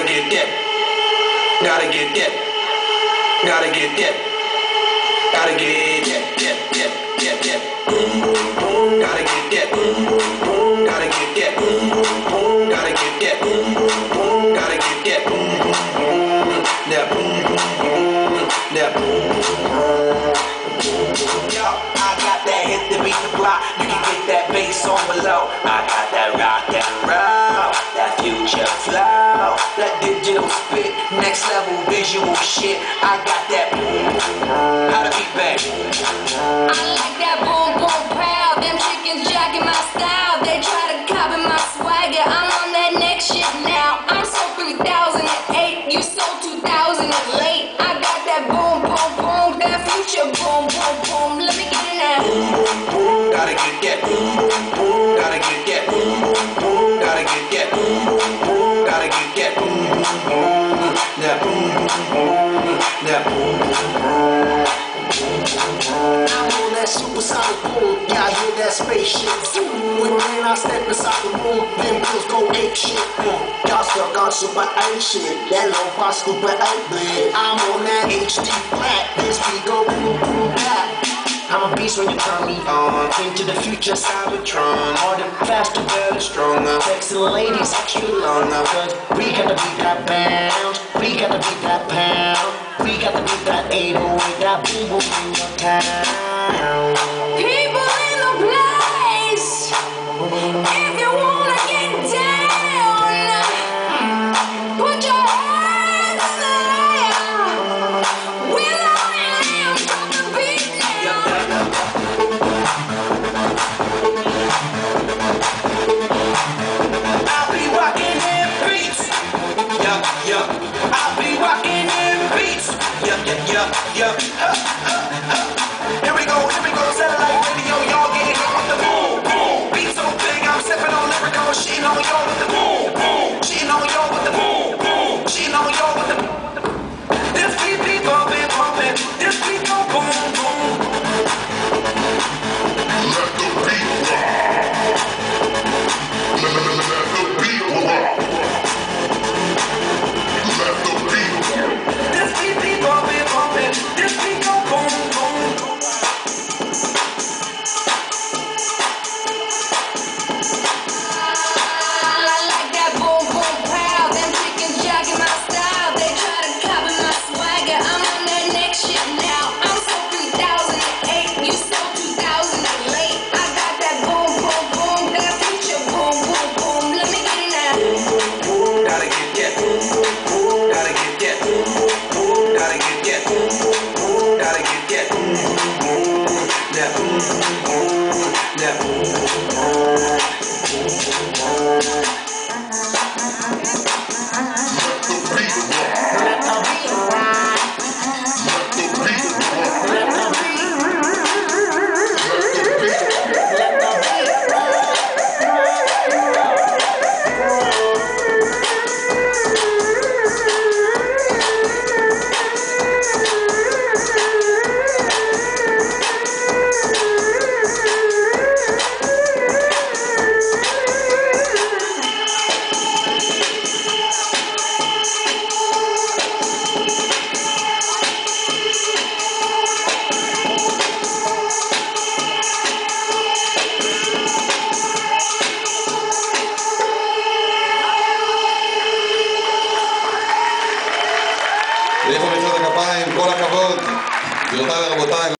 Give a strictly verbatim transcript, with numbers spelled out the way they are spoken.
Gotta get that. Gotta get that. Gotta get that. Gotta get that. That. That. That. That. Boom, boom, boom. Gotta get that. Boom, boom, boom. Gotta get that. Boom, boom, boom. Gotta get that. Boom, boom, boom. Gotta get that. Boom, boom, boom. That boom, boom, boom. That boom, boom, boom. Yo, I got that hit to beat the block. You can get that bass on below. I got that rock and roll, that future flow, that digital spit, next level visual shit. I got that boom, how to beat back. I like that boom, boom, pow. Them chickens jacking my style. They try to copy my swagger. I'm on that next shit now. I'm so three thousand eight, you so two thousand late. I got that boom, boom, boom, that future boom, boom, boom. Let me get it now. Boom, boom, boom. Gotta get that. Boom, boom, boom. Gotta get that. Boom, boom, boom. Gotta get that. Boom, boom, boom. Gotta get that. Boom, boom, boom. That boom, boom, boom. That boom, boom, boom. I'm on that supersonic boom, yeah, I hear that spaceship zoom. When, when I step inside the room, them bills go ape shit. Mm. Y'all stuck on super eight shit, that low fi stupid eight bit. I'm on that H D flat, this beat go boom boom back. I'm a beast when you turn me on. Into the future, Cybertron. Harder, faster, better, stronger. Sexy ladies, extra longer. Cause we gotta beat that bounce. We gotta beat that pound. We gotta beat that eight oh eight, that boom boom in your town. People in the place, if you wanna get down, put your hands in the air. We'll only from the beat now. I'll be rocking them beats. Yup, yup. I'll be rocking them beats. Yup, yup, yup, yup. Huh, huh, huh. Here we go, here we go. Satellite radio, y'all getting hit with the boom, boom. Beat so big, I'm stepping on lyrical. Shitting on y'all with the boom, boom. Shitting on y'all with the boom, boom. Shitting on y'all with the boom. This beat be bumping, bumping. This beat go boom, boom. Let the beat rock. Let, let, let, let the beat rock. Let the beat rock. This beat be bumping, bumping. This beat go boom, boom. I like that boom, boom, pow. Them chickens jacking my style. They try to copy my swagger. I'm on that next shit now. I'm so three thousand eight, you so two thousand late. I got that boom, boom, boom, that future boom, boom, boom. Let me get it now. Gotta get that. Gotta get that. Gotta get that. Gotta get that. That boom, boom, boom. That boom, boom, boom. איפה מצעד הכפיים? כל הכבוד. גבירותיי ורבותיי.